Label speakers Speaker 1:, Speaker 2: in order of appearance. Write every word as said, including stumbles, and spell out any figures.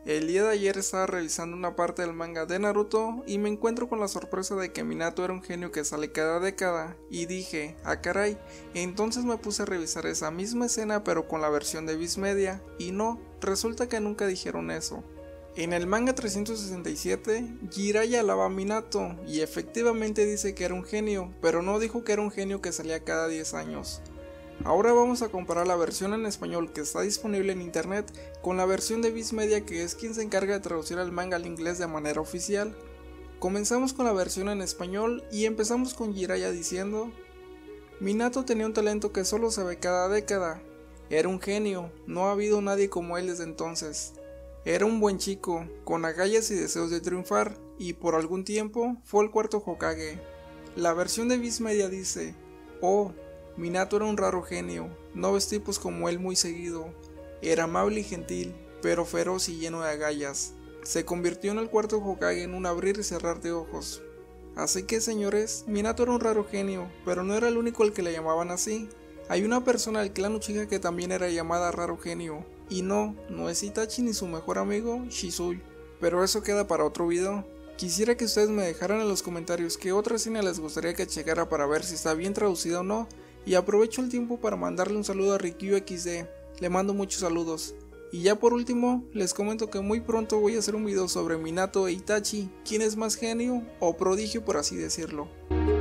Speaker 1: El día de ayer estaba revisando una parte del manga de Naruto y me encuentro con la sorpresa de que Minato era un genio que sale cada década y dije, ah caray, entonces me puse a revisar esa misma escena pero con la versión de Viz Media y no, resulta que nunca dijeron eso. En el manga trescientos sesenta y siete, Jiraiya alaba a Minato y efectivamente dice que era un genio, pero no dijo que era un genio que salía cada diez años. Ahora vamos a comparar la versión en español que está disponible en internet con la versión de Viz Media, que es quien se encarga de traducir el manga al inglés de manera oficial. Comenzamos con la versión en español y empezamos con Jiraiya diciendo: Minato tenía un talento que solo se ve cada década. Era un genio, no ha habido nadie como él desde entonces. Era un buen chico, con agallas y deseos de triunfar, y por algún tiempo fue el cuarto Hokage. La versión de Viz Media dice: oh, Minato era un raro genio, no ves tipos como él muy seguido. Era amable y gentil, pero feroz y lleno de agallas. Se convirtió en el cuarto Hokage en un abrir y cerrar de ojos. Así que, señores, Minato era un raro genio, pero no era el único al que le llamaban así. Hay una persona del clan Uchiha que también era llamada raro genio, y no, no es Itachi ni su mejor amigo, Shisui. Pero eso queda para otro video. Quisiera que ustedes me dejaran en los comentarios qué otra escena les gustaría que checara para ver si está bien traducida o no. Y aprovecho el tiempo para mandarle un saludo a Rikyu equis de, le mando muchos saludos. Y ya por último, les comento que muy pronto voy a hacer un video sobre Minato e Itachi, quién es más genio o prodigio por así decirlo.